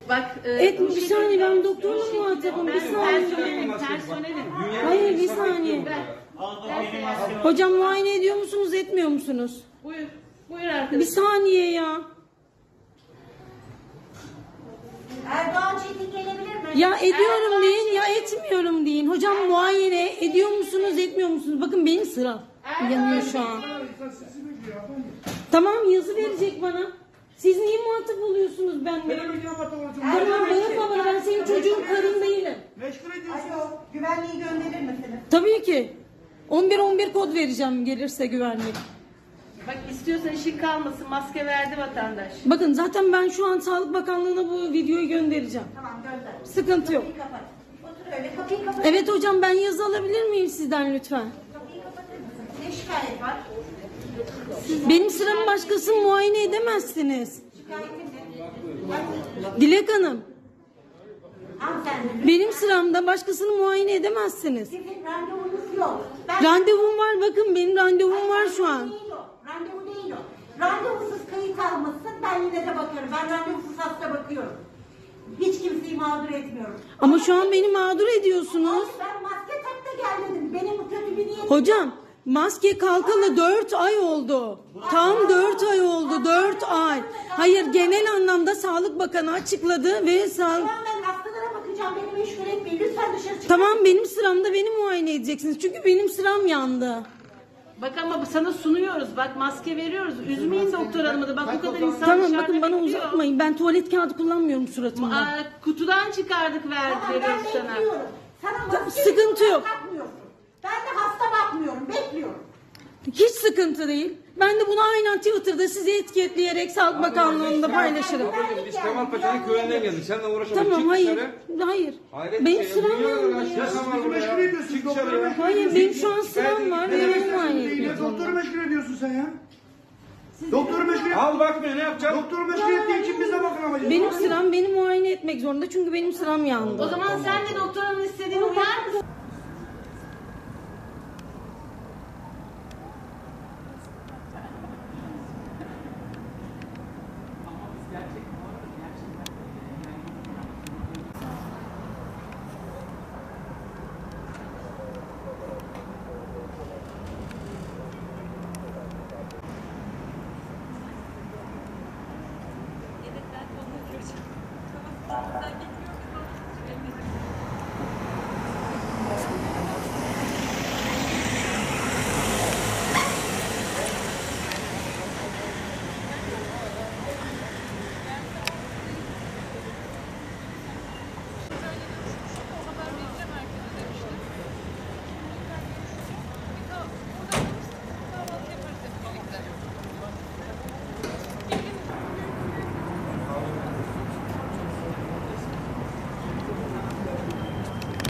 Bak, Bir saniye, ben doktorla muhatabım. Bir saniye. Personelim. Hayır, bir saniye. Hocam muayene ediyor musunuz, etmiyor musunuz? Buyur. Buyur arkadaşım. Bir saniye ya. Erdoğan Çetin gelebilir mi? Ya ediyorum deyin ya etmiyorum deyin. Hocam muayene ediyor musunuz, etmiyor musunuz? Bakın benim sıram yanıyor şu an. Tamam, yazı verecek bana. Siz niye muhatap oluyorsunuz benimle? Tamam, bağırma bana, ben senin çocuğun, karın değilim. Alo, güvenliği gönderir misiniz? Tabii ki. 11 kod vereceğim gelirse güvenlik. Bak, istiyorsan işin kalmasın. Maske verdi vatandaş. Bakın zaten ben şu an Sağlık Bakanlığı'na bu videoyu göndereceğim. Tamam, gönder. Sıkıntı yok. Kapıyı kapat. Otur öyle, kapıyı kapat. Evet hocam, ben yazı alabilir miyim sizden lütfen? Kapıyı kapatır mısın? Ne şikayet var? Benim sıramı başkası muayene edemezsiniz. Şikayetin ne? Dilek Hanım, Hanımefendi. benim sıramda başkasını muayene edemezsiniz. Sizin randevunuz yok. Randevum var, bakın benim randevum var şu an. Değil o. Randevu değil o. Randevusuz kayıt almışsın, ben yine de bakıyorum. Ben randevusuz hasta bakıyorum. Hiç kimseyi mağdur etmiyorum. Ama şu an beni mağdur ediyorsunuz. Ben maske tak da gelmedim. Benim kötü bir niyetim. Hocam, maske kalkalı 4 ay oldu. Tam 4 ay oldu, 4 ay. Hayır, genel anlamda Sağlık Bakanı açıkladı ve Tamam, ben hastalara bakacağım. Beni meşgul etmeyin. Lütfen dışarı çıkın. Tamam, benim sıramda beni muayene edeceksiniz. Çünkü benim sıram yandı. Bak ama sana sunuyoruz. Bak, maske veriyoruz. Üzmeyin doktor hanımı da. Bak, bu kadar insan Tamam, dışarıda bakın bana bekliyor. uzatmayın. Ben tuvalet kağıdı kullanmıyorum suratımda. Kutudan çıkardık, Tamam, ben veriyoruz sana. bekliyorum. Sana maske Sıkıntı yok. takmıyorsun. Ben de hasta bakmıyorum. Bekliyorum. Hiç sıkıntı değil. Ben de bunu aynen Twitter'da sizi etiketleyerek Sağlık Bakanlığı'nda paylaşırım. Biz Kemal Paşa'nın köyünden geldik. Seninle uğraşalım. Tamam, Çık hayır. dışarı. Hayır. Hayret Benim bir şey. sıram Niye yandı uğraş- ya. Yaşam var burada ya. Çık dışarı. Hayır, benim şu an sıram var. Ne demek Benim muayene etmek Doktoru zorunda. meşgul ediyorsun sen ya. Doktoru meşgul et. Al bakmıyor, ne yapacaksın? Doktoru meşgul ettiğin için bize bakın amacım. Benim sıram beni muayene etmek zorunda çünkü benim sıram yandı. O zaman sen de doktor hanımın istediğini uyar mısın?